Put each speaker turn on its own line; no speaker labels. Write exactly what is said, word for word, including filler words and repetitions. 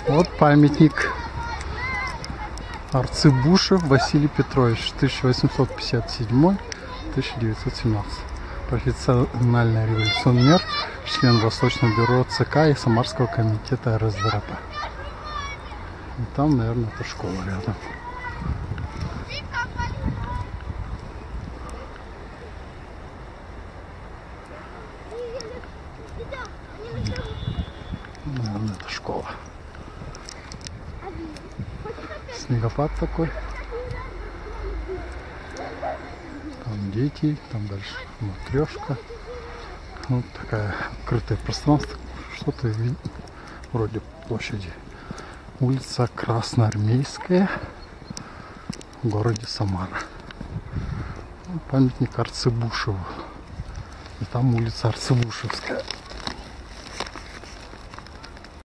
Вот памятник. Арцебушев Василий Петрович, тысяча восемьсот пятьдесят седьмой — тысяча девятьсот семнадцатый. Профессиональный революционер, член Восточного бюро ЦК и Самарского комитета эр эс дэ эр пэ. И там, наверное, это школа рядом. Наверное, это школа. Снегопад такой. Там дети, там дальше матрешка. Вот такая открытое пространство. Что-то вроде площади. Улица Красноармейская в городе Самара. Памятник Арцебушеву. И там улица Арцебушевская.